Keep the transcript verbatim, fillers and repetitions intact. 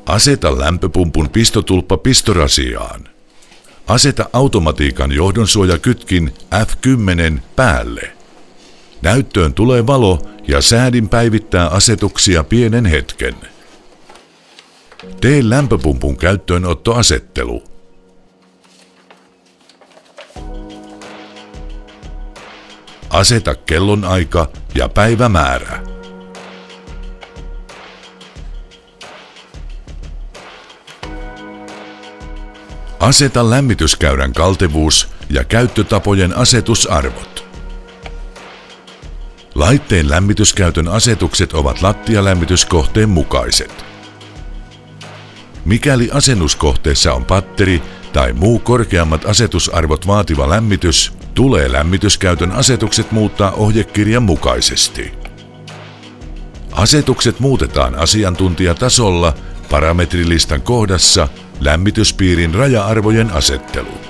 Aseta lämpöpumpun pistotulppa pistorasiaan. Aseta automatiikan johdonsuojakytkin F kymmenen päälle. Näyttöön tulee valo ja säädin päivittää asetuksia pienen hetken. Tee lämpöpumpun käyttöönottoasettelu. Aseta kellonaika ja päivämäärä. Aseta lämmityskäyrän kaltevuus ja käyttötapojen asetusarvot. Laitteen lämmityskäytön asetukset ovat lattialämmityskohteen mukaiset. Mikäli asennuskohteessa on patteri tai muu korkeammat asetusarvot vaativa lämmitys, tulee lämmityskäytön asetukset muuttaa ohjekirjan mukaisesti. Asetukset muutetaan asiantuntijatasolla parametrilistan kohdassa lämmityspiirin raja-arvojen asettelu.